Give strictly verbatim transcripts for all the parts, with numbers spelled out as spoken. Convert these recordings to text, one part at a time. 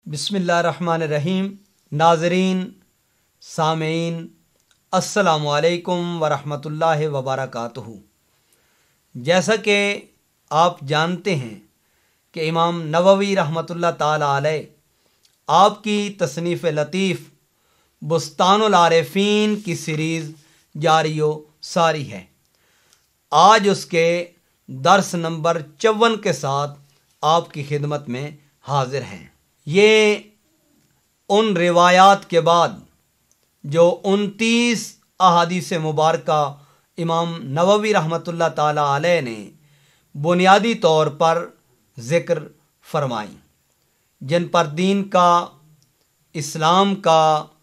بسم اللہ الرحمن الرحیم۔ ناظرین، سامعین، السلام علیکم ورحمۃ اللہ وبرکاتہ۔ جیسا کہ آپ جانتے ہیں کہ امام نووی رحمۃ اللہ تعالیٰ علیہ آپ کی تصنیف لطیف بستان العارفین کی سیریز جاری و ساری ہے۔ آج اس کے درس نمبر چون کے ساتھ آپ کی خدمت میں حاضر ہیں۔ یہ ان روایات کے بعد جو انتیس احادیث مبارکہ امام نووی رحمۃ اللہ تعالیٰ علیہ نے بنیادی طور پر ذکر فرمائیں، جن پر دین کا، اسلام کا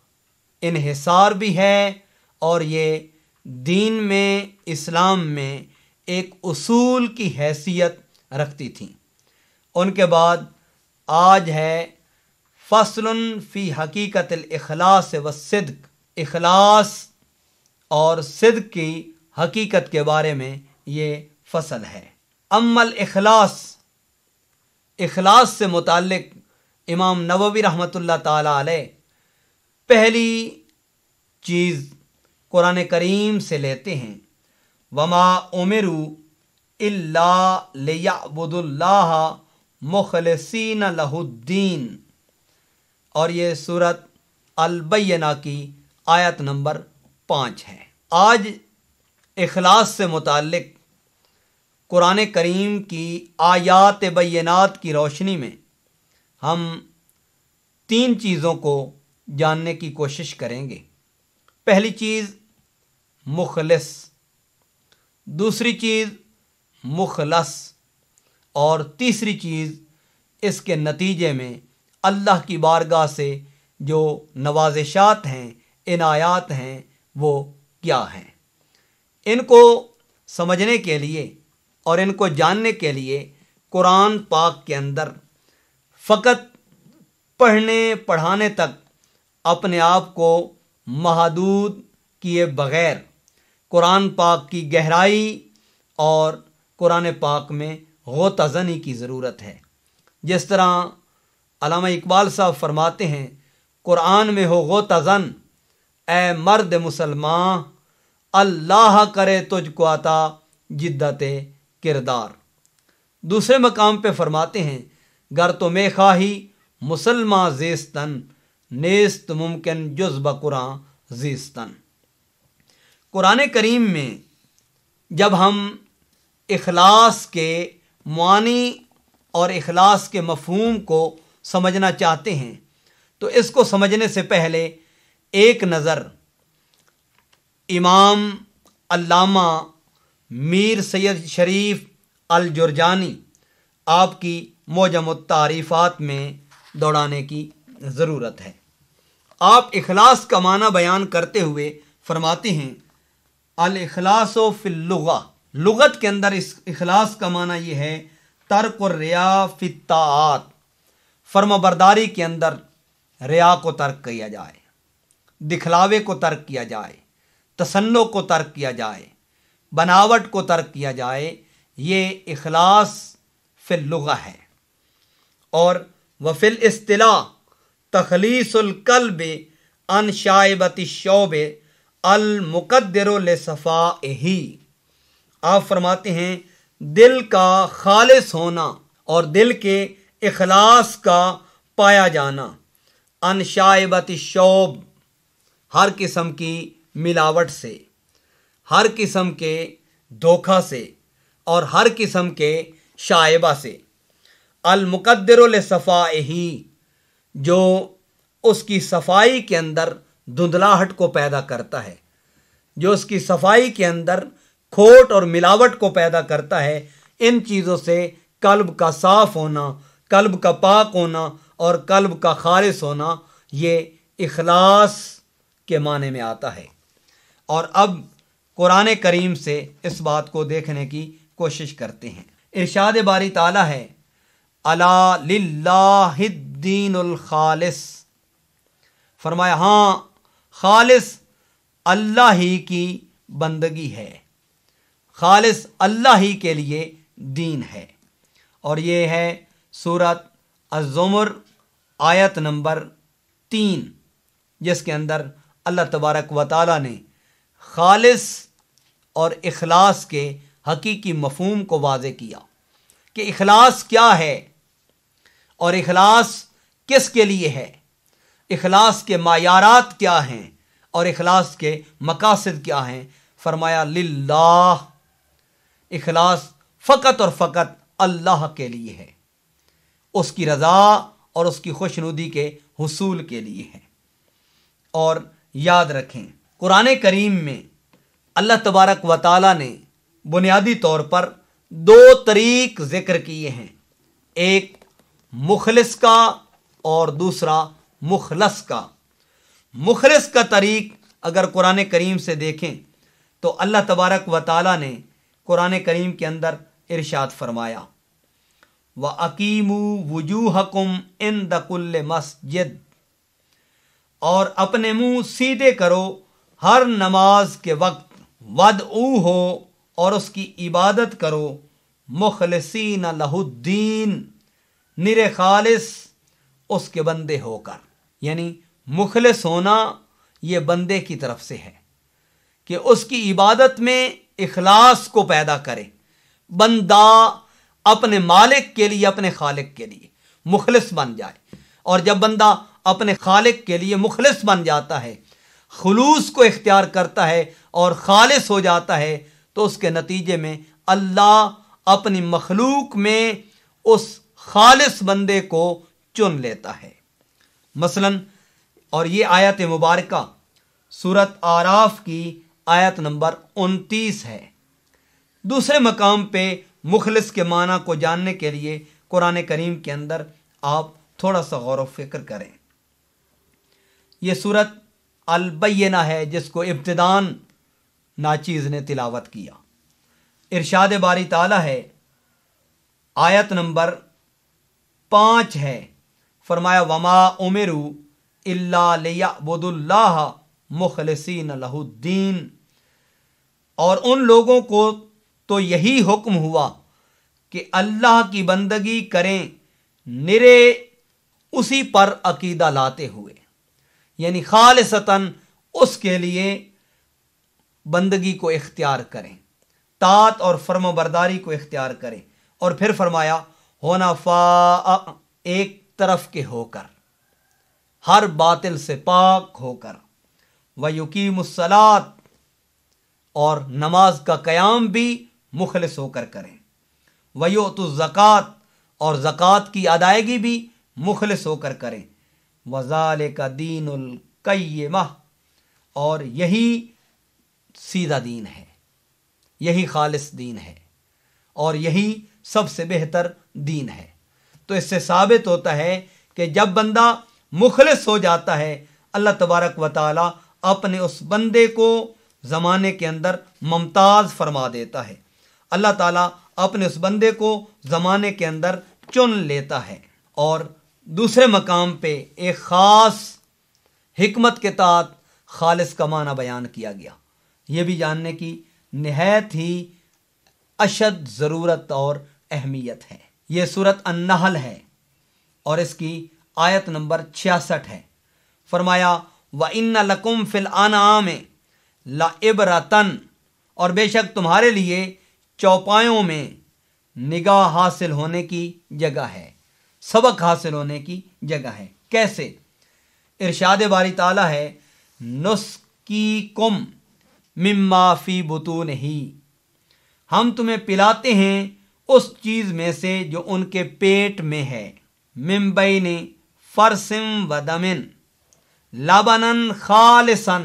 انحصار بھی ہے اور یہ دین میں، اسلام میں ایک اصول کی حیثیت رکھتی تھیں۔ ان کے بعد آج ہے فصل فی حقیقت الاخلاص والصدق، اخلاص اور صدق کی حقیقت کے بارے میں یہ فصل ہے۔ اما الاخلاص، اخلاص سے متعلق امام نووی رحمۃ اللہ تعالیٰ علیہ پہلی چیز قرآن کریم سے لیتے ہیں، وما امروا الا لیعبدوا اللہ مخلصین لہ الدین، اور یہ سورۃ البینہ کی آیت نمبر پانچ ہے۔ آج اخلاص سے متعلق قرآن کریم کی آیات بینات کی روشنی میں ہم تین چیزوں کو جاننے کی کوشش کریں گے۔ پہلی چیز مخلص، دوسری چیز مخلص، اور تیسری چیز اس کے نتیجے میں اللہ کی بارگاہ سے جو نوازشات ہیں، عنایات ہیں، وہ کیا ہیں۔ ان کو سمجھنے کے لیے اور ان کو جاننے کے لیے قرآن پاک کے اندر فقط پڑھنے پڑھانے تک اپنے آپ کو محدود کیے بغیر قرآن پاک کی گہرائی اور قرآن پاک میں ہوتا زنی کی ضرورت ہے۔ جس طرح علامہ اقبال صاحب فرماتے ہیں، قرآن میں ہو ہوتا زن اے مرد مسلمان، اللہ کرے تجھ کو عطا جدت کردار۔ دوسرے مقام پہ فرماتے ہیں، گر تو میں خواہی مسلمان زیستن، نیست ممکن جز بقرآن زیستن۔ قرآن کریم میں جب ہم اخلاص کے معانی اور اخلاص کے مفہوم کو سمجھنا چاہتے ہیں تو اس کو سمجھنے سے پہلے ایک نظر امام علامہ میر سید شریف الجرجانی آپ کی معجم التعریفات میں دوڑانے کی ضرورت ہے۔ آپ اخلاص کا معنی بیان کرتے ہوئے فرماتے ہیں، الاخلاص فی اللغہ، لغت کے اندر اس اخلاص کا معنی یہ ہے ترک الریا فی الطاعات، فرما برداری کے اندر ریا کو ترک کیا جائے، دکھلاوے کو ترک کیا جائے، تصنع کو ترک کیا جائے، بناوٹ کو ترک کیا جائے، یہ اخلاص فی اللغہ ہے۔ اور وفی الاصطلاح تخلیص القلب عن شائبۃ الشوب المقدر لصفائہ، آپ فرماتے ہیں دل کا خالص ہونا اور دل کے اخلاص کا پایا جانا، ان شائبۃ الشوب، ہر قسم کی ملاوٹ سے، ہر قسم کے دھوکہ سے اور ہر قسم کے شائبہ سے، المقدر لصفائہ، جو اس کی صفائی کے اندر دھندلاہٹ کو پیدا کرتا ہے، جو اس کی صفائی کے اندر کھوٹ اور ملاوٹ کو پیدا کرتا ہے۔ ان چیزوں سے قلب کا صاف ہونا، قلب کا پاک ہونا اور قلب کا خالص ہونا، یہ اخلاص کے معنی میں آتا ہے۔ اور اب قرآن کریم سے اس بات کو دیکھنے کی کوشش کرتے ہیں۔ ارشاد باری تعالیٰ ہے، الا للہ الدین الخالص، فرمایا ہاں خالص اللہ ہی کی بندگی ہے، خالص اللہ ہی کے لیے دین ہے۔ اور یہ ہے سورۃ الزمر آیت نمبر تین، جس کے اندر اللہ تبارک و تعالیٰ نے خالص اور اخلاص کے حقیقی مفہوم کو واضح کیا کہ اخلاص کیا ہے اور اخلاص کس کے لیے ہے، اخلاص کے معیارات کیا ہیں اور اخلاص کے مقاصد کیا ہیں۔ فرمایا للہ، اخلاص فقط اور فقط اللہ کے لیے ہے، اس کی رضا اور اس کی خوشنودی کے حصول کے لیے ہے۔ اور یاد رکھیں، قرآن کریم میں اللہ تبارک و تعالیٰ نے بنیادی طور پر دو طریق ذکر کیے ہیں، ایک مخلص کا اور دوسرا مخلص کا۔ مخلص کا طریق اگر قرآن کریم سے دیکھیں تو اللہ تبارک و تعالیٰ نے قرآن کریم کے اندر ارشاد فرمایا وَأَقِیمُوا وُجُوهَكُمْ عِنْدَ كُلِّ مَسْجِدٍ، اور اپنے منہ سیدھے کرو ہر نماز کے وقت، وَادْعُوهُ، اور اس کی عبادت کرو، مخلصین لہ الدین، نر خالص اس کے بندے ہو کر۔ یعنی مخلص ہونا یہ بندے کی طرف سے ہے کہ اس کی عبادت میں اخلاص کو پیدا کرے، بندہ اپنے مالک کے لیے، اپنے خالق کے لیے مخلص بن جائے۔ اور جب بندہ اپنے خالق کے لیے مخلص بن جاتا ہے، خلوص کو اختیار کرتا ہے اور خالص ہو جاتا ہے، تو اس کے نتیجے میں اللہ اپنی مخلوق میں اس خالص بندے کو چن لیتا ہے۔ مثلا، اور یہ آیت مبارکہ سورۃ اعراف کی آیت نمبر انتیس ہے۔ دوسرے مقام پہ مخلص کے معنی کو جاننے کے لیے قرآن کریم کے اندر آپ تھوڑا سا غور و فکر کریں۔ یہ سورۃ البینہ ہے جس کو ابتدان ناچیز نے تلاوت کیا۔ ارشاد باری تعالیٰ ہے، آیت نمبر پانچ ہے، فرمایا وما امروا الا لیعبدوا اللہ مخلصین لہ الدین، اور ان لوگوں کو تو یہی حکم ہوا کہ اللہ کی بندگی کریں نرے اسی پر عقیدہ لاتے ہوئے، یعنی خالصتاً اس کے لیے بندگی کو اختیار کریں، طاعت اور فرم برداری کو اختیار کریں۔ اور پھر فرمایا حنفاء، ایک طرف کے ہو کر، ہر باطل سے پاک ہو کر، وَيُقِيمُ الصَّلَاةَ، اور نماز کا قیام بھی مخلص ہو کر کریں، وَيُؤْتُوا الزَّكَاةَ، اور زکوٰۃ کی ادائیگی بھی مخلص ہو کر کریں، وَذَلِكَ دِينُ الْقَيِّمَةِ، اور یہی سیدھا دین ہے، یہی خالص دین ہے، اور یہی سب سے بہتر دین ہے۔ تو اس سے ثابت ہوتا ہے کہ جب بندہ مخلص ہو جاتا ہے، اللہ تبارک و تعالی اپنے اس بندے کو زمانے کے اندر ممتاز فرما دیتا ہے، اللہ تعالیٰ اپنے اس بندے کو زمانے کے اندر چن لیتا ہے۔ اور دوسرے مقام پہ ایک خاص حکمت کے تحت خالص کا معنی بیان کیا گیا، یہ بھی جاننے کی نہایت ہی اشد ضرورت اور اہمیت ہے۔ یہ سورۃ النحل ہے اور اس کی آیت نمبر چھیاسٹھ ہے۔ فرمایا وَإِنَّ لَكُمْ فِي الْأَنْعَامِ لَعِبْرَةً، اور بے شک تمہارے لیے چوپایوں میں نگاہ حاصل ہونے کی جگہ ہے، سبق حاصل ہونے کی جگہ ہے۔ کیسے؟ ارشاد باری تعالیٰ ہے نُسْقِيكُم مِّمَّا فِي بُطُونِهِ، ہم تمہیں پلاتے ہیں اس چیز میں سے جو ان کے پیٹ میں ہے، مِن بَيْنِ فَرْثٍ وَدَمٍ لَبَنًا خَالِصًا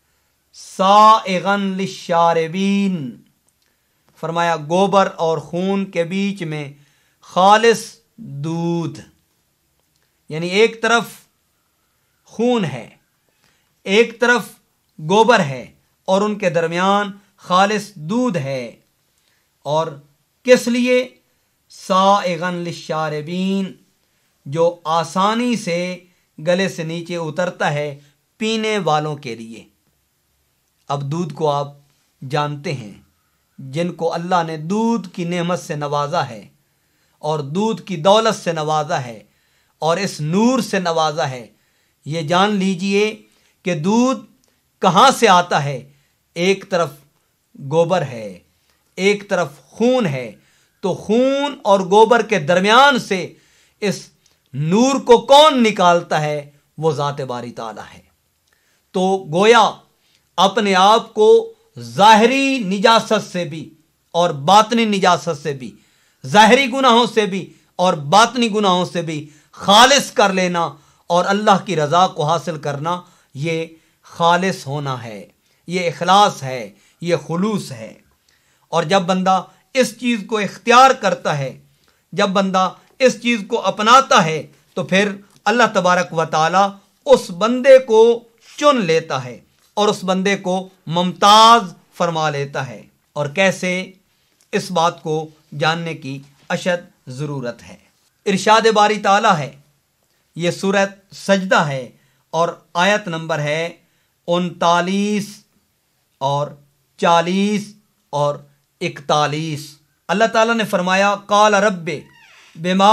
سَائِغًا لِلشَّارِبِينَ، فرمایا گوبر اور خون کے بیچ میں خالص دودھ، یعنی ایک طرف خون ہے، ایک طرف گوبر ہے، اور ان کے درمیان خالص دودھ ہے۔ اور کس لیے؟ سائغاً للشاربین، جو آسانی سے گلے سے نیچے اترتا ہے پینے والوں کے لیے۔ اب دودھ کو آپ جانتے ہیں، جن کو اللہ نے دودھ کی نعمت سے نوازا ہے اور دودھ کی دولت سے نوازا ہے، اور اس نور سے نوازا ہے۔ یہ جان لیجئے کہ دودھ کہاں سے آتا ہے؟ ایک طرف گوبر ہے، ایک طرف خون ہے، تو خون اور گوبر کے درمیان سے اس نور کو کون نکالتا ہے؟ وہ ذات باری تعالیٰ ہے۔ تو گویا اپنے آپ کو ظاہری نجاست سے بھی اور باطنی نجاست سے بھی، ظاہری گناہوں سے بھی اور باطنی گناہوں سے بھی خالص کر لینا اور اللہ کی رضا کو حاصل کرنا، یہ خالص ہونا ہے، یہ اخلاص ہے، یہ خلوص ہے۔ اور جب بندہ اس چیز کو اختیار کرتا ہے، جب بندہ اس چیز کو اپناتا ہے، تو پھر اللہ تبارک و تعالی اس بندے کو چن لیتا ہے اور اس بندے کو ممتاز فرما لیتا ہے۔ اور کیسے؟ اس بات کو جاننے کی اشد ضرورت ہے۔ ارشاد باری تعالیٰ ہے، یہ سورۃ سجدہ ہے اور آیت نمبر ہے انتالیس اور چالیس اور اکتالیس۔ اللہ تعالیٰ نے فرمایا قال رب بما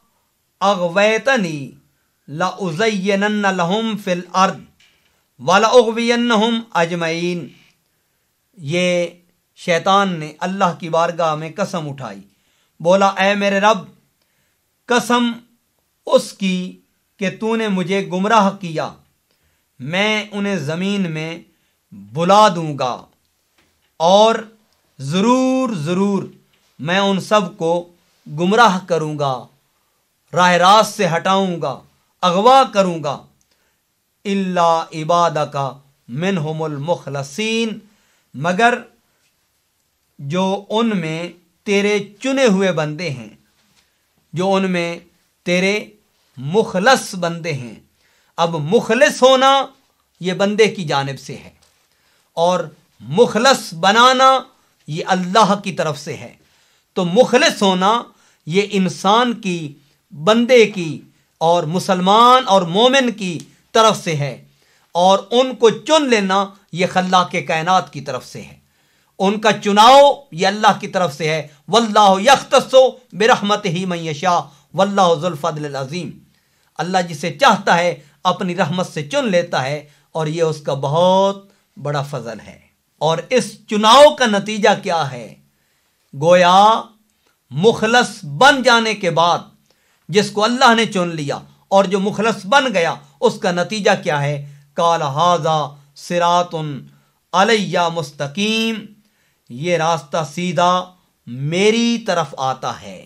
اغویتنی لأزینن لہم فی الارض وَلَأُغْوِيَنَّهُمْ اجمعین۔ یہ شیطان نے اللہ کی بارگاہ میں قسم اٹھائی، بولا اے میرے رب، قسم اس کی کہ تو نے مجھے گمراہ کیا، میں انہیں زمین میں بلا دوں گا اور ضرور ضرور میں ان سب کو گمراہ کروں گا، راہ راست سے ہٹاؤں گا، اغوا کروں گا، الا عبادک منہم المخلصین، مگر جو ان میں تیرے چنے ہوئے بندے ہیں، جو ان میں تیرے مخلص بندے ہیں۔ اب مخلص ہونا یہ بندے کی جانب سے ہے اور مخلص بنانا یہ اللہ کی طرف سے ہے۔ تو مخلص ہونا یہ انسان کی، بندے کی اور مسلمان اور مومن کی طرف سے ہے، اور ان کو چن لینا یہ خلاق کائنات کی طرف سے ہے۔ ان کا چناؤ یہ اللہ کی طرف سے ہے۔ واللہ یختص برحمتہ من یشاء واللہ ذو الفضل العظیم۔ اللہ جسے چاہتا ہے اپنی رحمت سے چن لیتا ہے اور یہ اس کا بہت بڑا فضل ہے۔ اور اس چناؤ کا نتیجہ کیا ہے؟ گویا مخلص بن جانے کے بعد جس کو اللہ نے چن لیا اور جو مخلص بن گیا، اس کا نتیجہ کیا ہے؟ قال ھذا صراط علی مستقیم، یہ راستہ سیدھا میری طرف آتا ہے،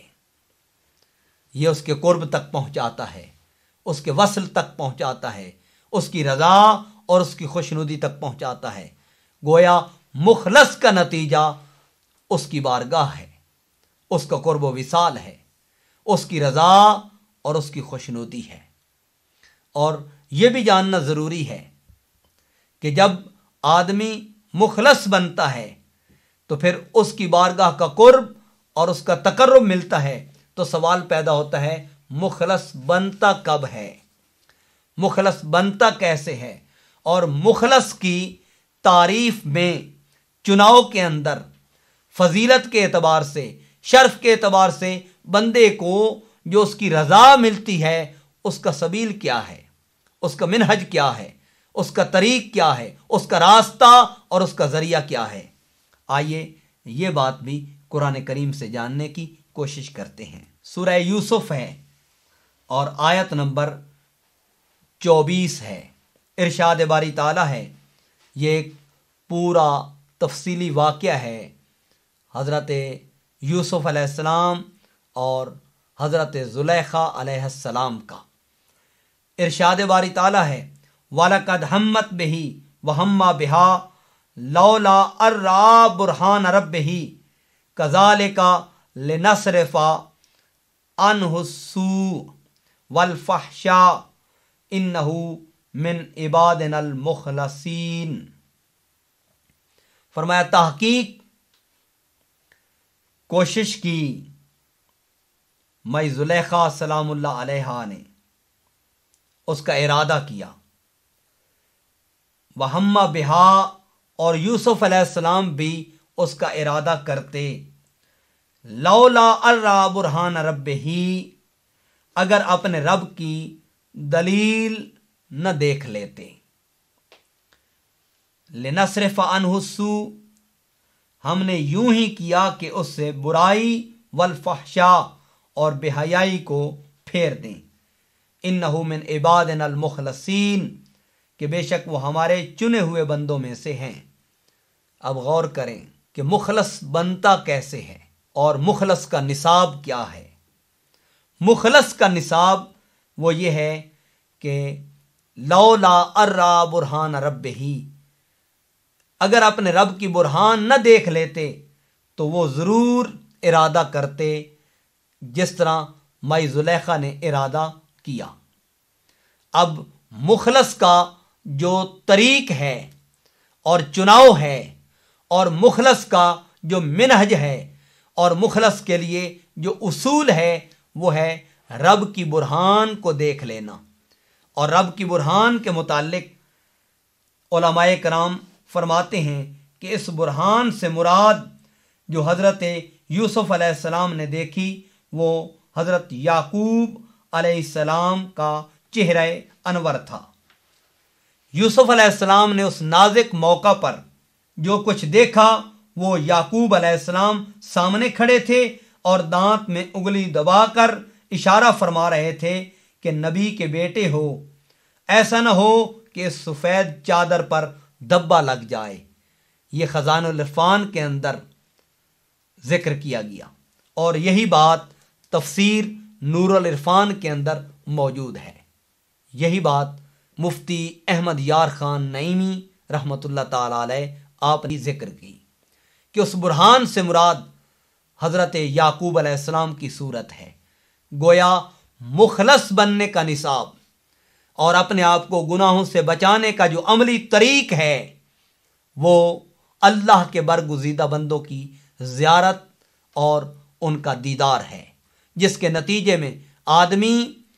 یہ اس کے قرب تک پہنچاتا ہے، اس کے وصل تک پہنچاتا ہے، اس کی رضا اور اس کی خوشنودی تک پہنچاتا ہے۔ گویا مخلص کا نتیجہ اس کی بارگاہ ہے، اس کا قرب و وصال ہے، اس کی رضا اور اس کی خوشنودی ہے۔ اور یہ بھی جاننا ضروری ہے کہ جب آدمی مخلص بنتا ہے تو پھر اس کی بارگاہ کا قرب اور اس کا تقرب ملتا ہے، تو سوال پیدا ہوتا ہے مخلص بنتا کب ہے، مخلص بنتا کیسے ہے؟ اور مخلص کی تعریف میں چناؤ کے اندر فضیلت کے اعتبار سے، شرف کے اعتبار سے بندے کو جو اس کی رضا ملتی ہے، اس کا سبیل کیا ہے، اس کا منہج کیا ہے، اس کا طریق کیا ہے، اس کا راستہ اور اس کا ذریعہ کیا ہے۔ آئیے یہ بات بھی قرآن کریم سے جاننے کی کوشش کرتے ہیں۔ سورہ یوسف ہے اور آیت نمبر چوبیس ہے۔ ارشاد باری تعالیٰ ہے، یہ ایک پورا تفصیلی واقعہ ہے حضرت یوسف علیہ السلام اور حضرت زلیخا علیہ السلام کا۔ ارشاد باری تعالیٰ ہے وَلَقَدْ هَمَّتْ بِهِ وَهَمَّ بِهَا لَوْلَا أَن رَأَىٰ بُرْهَانَ رَبِّهِ كَذَٰلِكَ لِنَصْرِفَ عَنْهُ السُّوءَ وَالْفَحْشَاءَ إِنَّهُ مِنْ عِبَادِنَا الْمُخْلَصِينَ۔ فرمایا تحقیق کوشش کی میں زلیخا سلام اللہ علیہا نے، اس کا ارادہ کیا، وَهَمَّ بِهَا، اور یوسف علیہ السلام بھی اس کا ارادہ کرتے، لولا ارا برہان ربہ، اگر اپنے رب کی دلیل نہ دیکھ لیتے۔ لنصرف عنہ السوء، ہم نے یوں ہی کیا کہ اس سے برائی والفحشاء اور بے حیائی کو پھیر دیں۔ انہ من عبادنا المخلصین، کہ بے شک وہ ہمارے چنے ہوئے بندوں میں سے ہیں۔ اب غور کریں کہ مخلص بنتا کیسے ہے اور مخلص کا نصاب کیا ہے۔ مخلص کا نصاب وہ یہ ہے کہ لولا ارا برہان ربہ، اگر اپنے رب کی برہان نہ دیکھ لیتے تو وہ ضرور ارادہ کرتے جس طرح مائی زلیخا نے ارادہ کیا۔ اب مخلص کا جو طریق ہے اور چناؤ ہے اور مخلص کا جو منہج ہے اور مخلص کے لیے جو اصول ہے وہ ہے رب کی برہان کو دیکھ لینا۔ اور رب کی برہان کے متعلق علماء کرام فرماتے ہیں کہ اس برہان سے مراد جو حضرت یوسف علیہ السلام نے دیکھی وہ حضرت یعقوب علیہ السلام کا چہرہ انور تھا۔ یوسف علیہ السلام نے اس نازک موقع پر جو کچھ دیکھا وہ یعقوب علیہ السلام سامنے کھڑے تھے اور دانت میں انگلی دبا کر اشارہ فرما رہے تھے کہ نبی کے بیٹے ہو، ایسا نہ ہو کہ اس سفید چادر پر دبا لگ جائے۔ یہ خزان العرفان کے اندر ذکر کیا گیا اور یہی بات تفسیر نور العرفان کے اندر موجود ہے۔ یہی بات مفتی احمد یار خان نعیمی رحمۃ اللہ تعالی علیہ آپ نے ذکر کی کہ اس برہان سے مراد حضرت یعقوب علیہ السلام کی صورت ہے۔ گویا مخلص بننے کا نصاب اور اپنے آپ کو گناہوں سے بچانے کا جو عملی طریق ہے وہ اللہ کے برگزیدہ بندوں کی زیارت اور ان کا دیدار ہے، جس کے نتیجے میں آدمی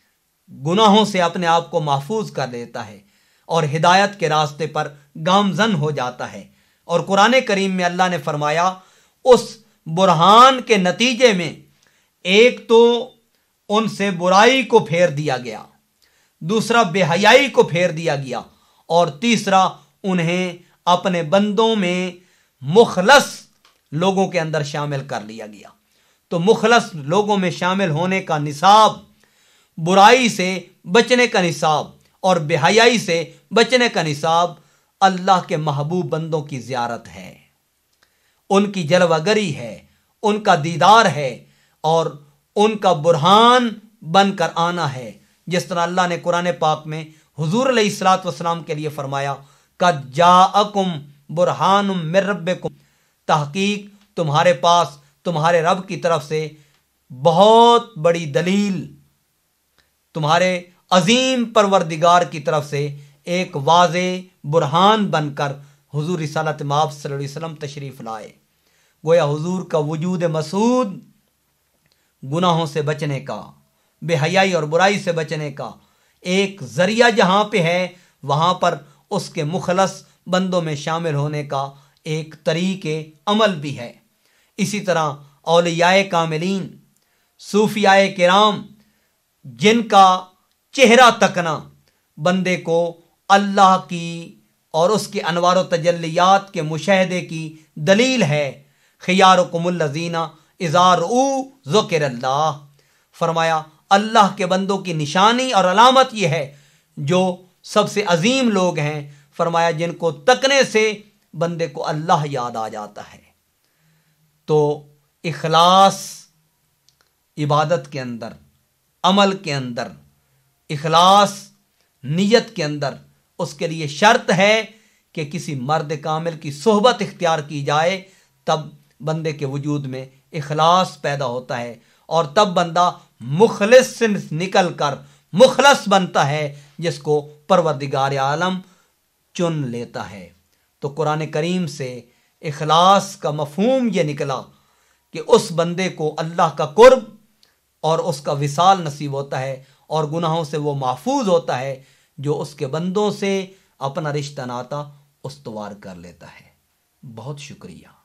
گناہوں سے اپنے آپ کو محفوظ کر لیتا ہے اور ہدایت کے راستے پر گامزن ہو جاتا ہے۔ اور قرآن کریم میں اللہ نے فرمایا اس برہان کے نتیجے میں ایک تو ان سے برائی کو پھیر دیا گیا، دوسرا بے حیائی کو پھیر دیا گیا، اور تیسرا انہیں اپنے بندوں میں مخلص لوگوں کے اندر شامل کر لیا گیا۔ تو مخلص لوگوں میں شامل ہونے کا نصاب، برائی سے بچنے کا نصاب اور بے حیائی سے بچنے کا نصاب اللہ کے محبوب بندوں کی زیارت ہے، ان کی جلوہ گری ہے، ان کا دیدار ہے اور ان کا برہان بن کر آنا ہے۔ جس طرح اللہ نے قرآن پاک میں حضور علیہ الصلوۃ والسلام کے لیے فرمایا قد جاءکم برہان من ربکم، تحقیق تمہارے پاس تمہارے رب کی طرف سے بہت بڑی دلیل، تمہارے عظیم پروردگار کی طرف سے ایک واضح برہان بن کر حضور رسالت مآب صلی اللہ علیہ وسلم تشریف لائے۔ گویا حضور کا وجود مسعود گناہوں سے بچنے کا، بے حیائی اور برائی سے بچنے کا ایک ذریعہ جہاں پہ ہے وہاں پر اس کے مخلص بندوں میں شامل ہونے کا ایک طریق عمل بھی ہے۔ اسی طرح اولیاء کاملین، صوفیاء کرام، جن کا چہرہ تکنا بندے کو اللہ کی اور اس کے انوار و تجلیات کے مشاہدے کی دلیل ہے۔ خیارکم الذین اذا رؤوا ذکر اللہ، فرمایا اللہ کے بندوں کی نشانی اور علامت یہ ہے جو سب سے عظیم لوگ ہیں، فرمایا جن کو تکنے سے بندے کو اللہ یاد آ جاتا ہے۔ تو اخلاص عبادت کے اندر، عمل کے اندر، اخلاص نیت کے اندر اس کے لیے شرط ہے کہ کسی مرد کامل کی صحبت اختیار کی جائے، تب بندے کے وجود میں اخلاص پیدا ہوتا ہے اور تب بندہ مخلص سے نکل کر مخلص بنتا ہے جس کو پروردگار عالم چن لیتا ہے۔ تو قرآن کریم سے اخلاص کا مفہوم یہ نکلا کہ اس بندے کو اللہ کا قرب اور اس کا وصال نصیب ہوتا ہے اور گناہوں سے وہ محفوظ ہوتا ہے جو اس کے بندوں سے اپنا رشتہ ناتا استوار کر لیتا ہے۔ بہت شکریہ۔